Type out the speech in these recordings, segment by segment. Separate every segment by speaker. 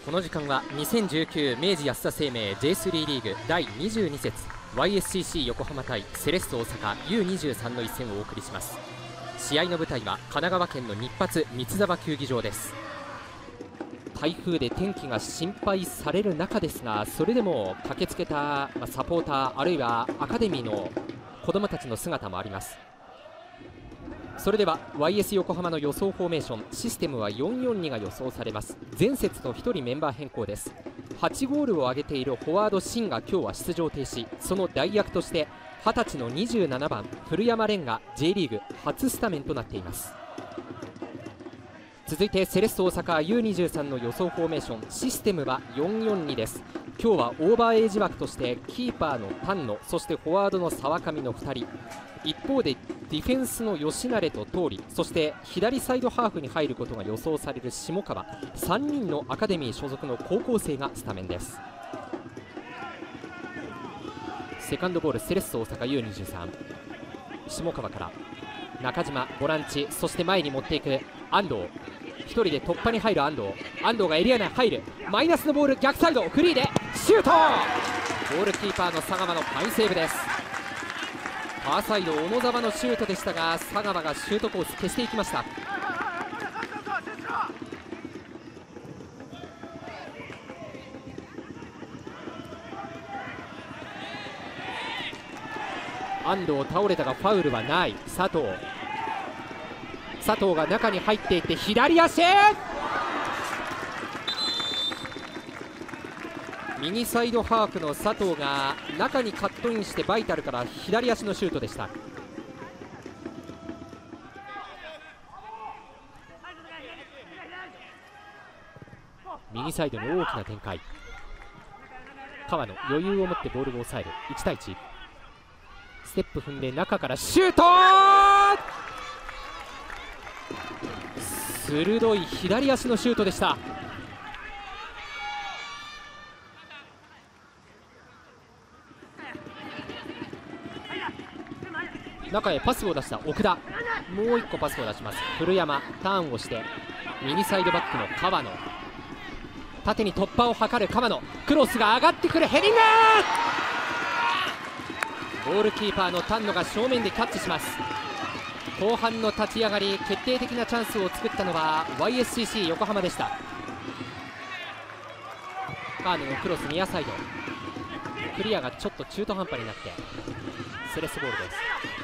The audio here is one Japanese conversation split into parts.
Speaker 1: この時間は2019明治安田生命 J3 リーグ第22節 YSCC 横浜対セレッソ大阪 U23 の一戦をお送りします。試合の舞台は神奈川県の日発三沢球技場です。台風で天気が心配される中ですが、それでも駆けつけたサポーター、あるいはアカデミーの子どもたちの姿もあります。それでは YS 横浜の予想フォーメーション、システムは 442 が予想されます。前節と1人メンバー変更です。8ゴールを挙げているフォワードシンが今日は出場停止、その代役として20歳の27番古山蓮が J リーグ初スタメンとなっています。続いてセレッソ大阪 U23 の予想フォーメーション、システムは 442 です。今日はオーバーエイジ枠としてキーパーの丹野、そしてフォワードの沢上の2人、一方でディフェンスの吉成と東利、そして左サイドハーフに入ることが予想される下川、3人のアカデミー所属の高校生がスタメンです。セカンドボールセレッソ大阪 U23、 下川から中島ボランチ、そして前に持っていく安藤、1人で突破に入る安藤がエリア内入る、マイナスのボール逆サイドフリーでシュート、ゴールキーパーの佐川のファインセーブです。ファーサイド小野沢のシュートでしたが、佐川がシュートコース消していきました。安藤倒れたがファウルはない。佐藤が中に入っていって左足、右サイドハーフの佐藤が中にカットインしてバイタルから左足のシュートでした。右サイドに大きな展開、川野余裕を持ってボールを抑える。1対1、ステップ踏んで中からシュート、鋭い左足のシュートでした。中へパスを出した奥田、もう1個パスを出します。古山ターンをして右サイドバックの川野、縦に突破を図る川野、クロスが上がってくるヘディング、ゴールキーパーの丹野が正面でキャッチします。後半の立ち上がり、決定的なチャンスを作ったのは YSCC 横浜でした。川野のクロスニアサイド、クリアがちょっと中途半端になってセレッソボールです。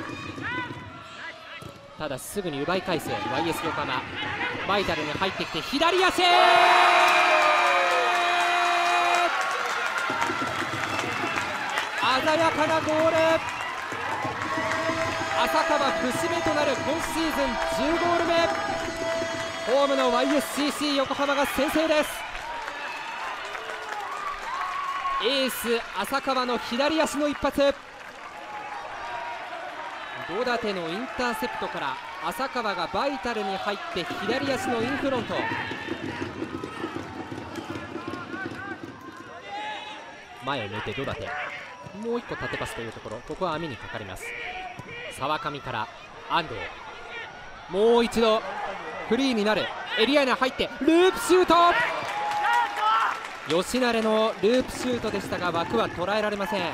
Speaker 1: ただすぐに奪い返す YS 横浜、バイタルに入ってきて左足、鮮やかなゴール、浅川節目となる今シーズン10ゴール目、ホームの YSCC 横浜が先制です。エース浅川の左足の一発、ドダテのインターセプトから浅川がバイタルに入って左足のインフロント、前を向いてドダテ、もう1個縦パスというところ、ここは網にかかります。沢上から安藤、もう一度フリーになる、エリアに入ってループシュート、吉成のループシュートでしたが枠は捉えられません。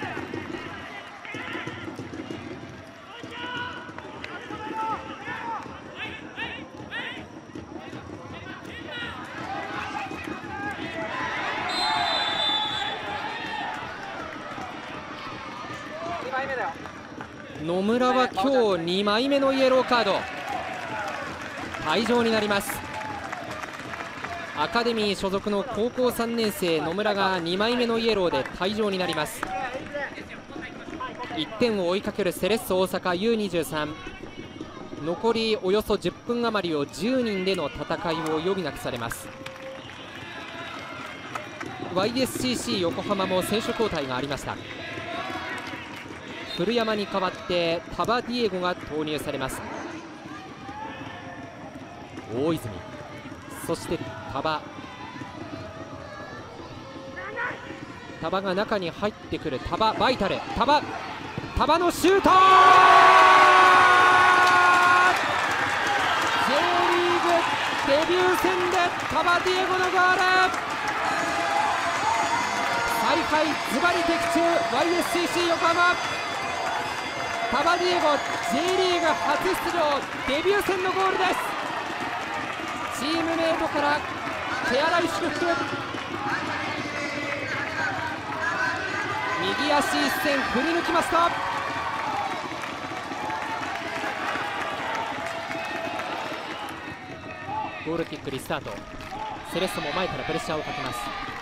Speaker 1: 野村は今日2枚目のイエローカード、退場になります。アカデミー所属の高校3年生野村が2枚目のイエローで退場になります。1点を追いかけるセレッソ大阪 U23、 残りおよそ10分余りを10人での戦いを余儀なくされます。 YSCC 横浜も選手交代がありました。古山に代わってタバディエゴが投入されます。大泉、そしてタバが中に入ってくる、バイタル、タバのシュート、 J リーグデビュー戦でタバディエゴのゴール。采配ズバリ的中 YSCC 横浜。タバディエゴ J リーグ初出場デビュー戦のゴールです。チームメートから手荒い祝福。右足一閃振り抜きました。ゴールキックリスタート。セレッソも前からプレッシャーをかけます。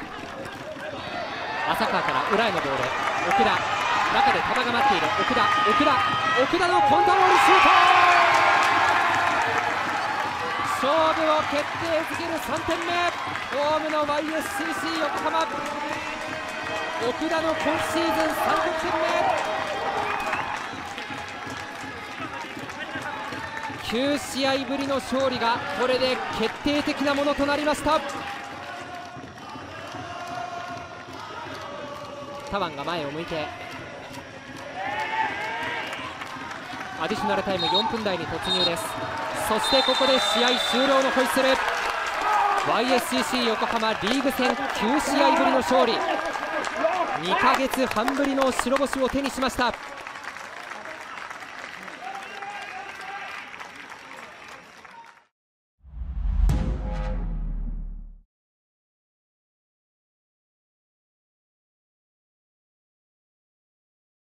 Speaker 1: 浅川から裏へのボール、奥田、中で球が待っている。奥田のコントロールシュート。勝負を決定づける3点目。ホームの YSCC 横浜、奥田の今シーズン3得点目。9試合ぶりの勝利がこれで決定的なものとなりました。タワンが前を向いて、アディショナルタイム4分台に突入です。そしてここで試合終了のホイッスル。 YSCC 横浜リーグ戦9試合ぶりの勝利、2ヶ月半ぶりの白星を手にしました。